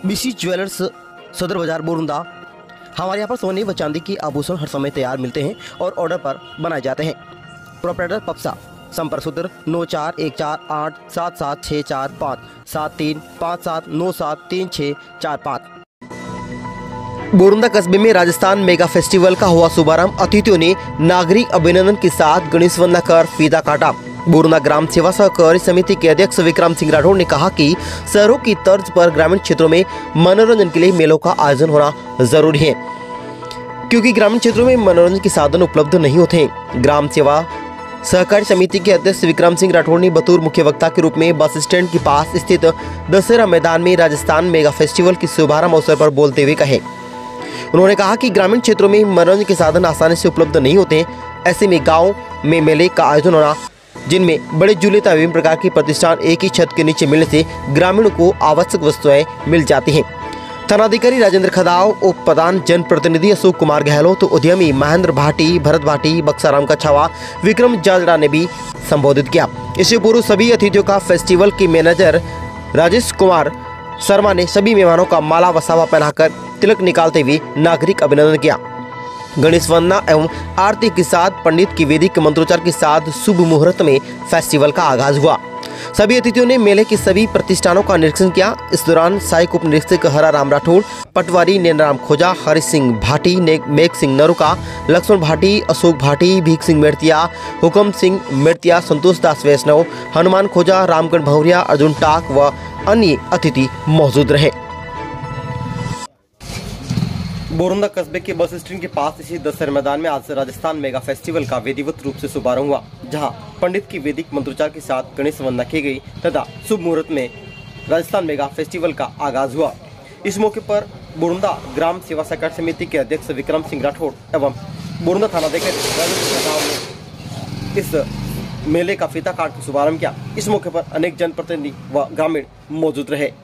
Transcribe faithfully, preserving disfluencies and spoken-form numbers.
BC jewellers सदर बाजार बोरुंदा। हमारे यहाँ पर सोने व चांदी की आभूषण हर समय तैयार मिलते हैं और ऑर्डर पर बनाए जाते हैं। प्रोपराइटर पप्सा। संपर्क सूत्र नौ चार एक चार आठ सात सात छः चार पाँच सात तीन पाँच सात नौ सात तीन छः चार पाँच। बोरुंदा कस्बे में राजस्थान मेगा फेस्टिवल का हुआ शुभारंभ। अतिथियों ने नागरिक अभिनंदन के साथ गणेश वंदना कर फीता काटा। बोरुंदा ग्राम सेवा सहकारी समिति के अध्यक्ष विक्रम सिंह राठौड़ ने कहा कि शहरों की तर्ज पर ग्रामीण क्षेत्रों में मनोरंजन के लिए मेलों का आयोजन होना जरूरी है, क्योंकि ग्रामीण क्षेत्रों में मनोरंजन के साधन उपलब्ध नहीं होते। ग्राम सेवा सहकारी समिति के अध्यक्ष विक्रम सिंह राठौड़ ने बतौर मुख्य वक्ता के रूप में बस स्टैंड के पास स्थित दशहरा मैदान में राजस्थान मेगा फेस्टिवल की शुभारंभ अवसर पर बोलते हुए कहे। उन्होंने कहा कि ग्रामीण क्षेत्रों में मनोरंजन के साधन आसानी से उपलब्ध नहीं होते। ऐसे में गाँव में मेले का आयोजन होना, जिनमें बड़े झूले तथा विभिन्न प्रकार की प्रतिष्ठान एक ही छत के नीचे मिलने से ग्रामीणों को आवश्यक वस्तुएं मिल जाती हैं। थानाधिकारी राजेंद्र खदाव, उप प्रधान जनप्रतिनिधि अशोक कुमार गहलोत, उद्यमी महेंद्र भाटी, भरत भाटी, बक्साराम कछावा, विक्रम जाजड़ा ने भी संबोधित किया। इससे पूर्व सभी अतिथियों का फेस्टिवल के मैनेजर राजेश कुमार शर्मा ने सभी मेहमानों का माला वसावा पहनाकर तिलक निकालते हुए नागरिक अभिनंदन किया। गणेश वंदना एवं आरती के साथ पंडित की वैदिक मंत्रोच्चार के साथ शुभ मुहूर्त में फेस्टिवल का आगाज हुआ। सभी अतिथियों ने मेले के सभी प्रतिष्ठानों का निरीक्षण किया। इस दौरान सहायक उप निरीक्षक हरा राम राठौड़, पटवारी नैनराम खोजा, हरि सिंह भाटी, मेघ सिंह नरुका, लक्ष्मण भाटी, अशोक भाटी, भीख सिंह मेड़तिया, हुकम सिंह मेड़तिया, संतोष दास वैष्णव, हनुमान खोजा, रामगढ़ भौरिया, अर्जुन टाक व अन्य अतिथि मौजूद रहे। बोरुंदा कस्बे के बस स्टैंड के पास इसी दशहरा मैदान में आज से राजस्थान मेगा फेस्टिवल का विधिवत रूप से शुभारंभ हुआ, जहां पंडित की वैदिक मंत्रोच्चार के साथ गणेश वंदना की गई तथा शुभ मुहूर्त में राजस्थान मेगा फेस्टिवल का आगाज हुआ। इस मौके पर बोरुंदा ग्राम सेवा सहकारी समिति के अध्यक्ष विक्रम सिंह राठौड़ एवं बोरुंदा थानाधिकारी ने इस मेले का फीता काट कर शुभारंभ किया। इस मौके पर अनेक जनप्रतिनिधि व ग्रामीण मौजूद रहे।